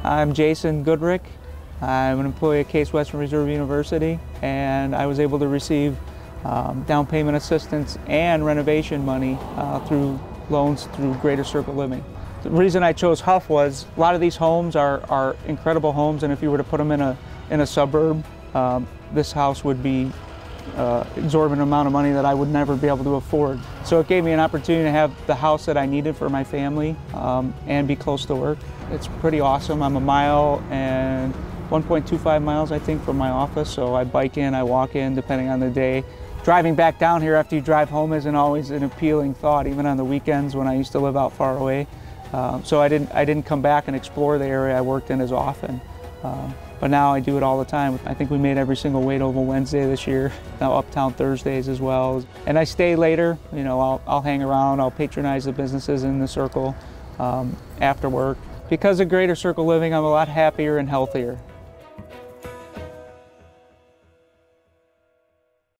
I'm Jason Goodrick. I'm an employee at Case Western Reserve University, and I was able to receive down payment assistance and renovation money through loans through Greater Circle Living. The reason I chose Huff was a lot of these homes are incredible homes, and if you were to put them in a suburb, this house would be exorbitant amount of money that I would never be able to afford. So it gave me an opportunity to have the house that I needed for my family and be close to work. It's pretty awesome. I'm a mile and 1.25 miles, I think, from my office, so I bike in, I walk in, depending on the day. Driving back down here after you drive home isn't always an appealing thought, even on the weekends when I used to live out far away. So I didn't come back and explore the area I worked in as often. But now I do it all the time. I think we made every single Wade Oval Wednesday this year, now Uptown Thursdays as well. And I stay later, you know, I'll hang around, I'll patronize the businesses in the circle after work. Because of Greater Circle Living, I'm a lot happier and healthier.